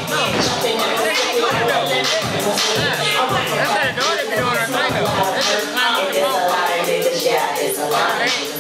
That's how the daughter be doing her thing. That's just kind of the moment.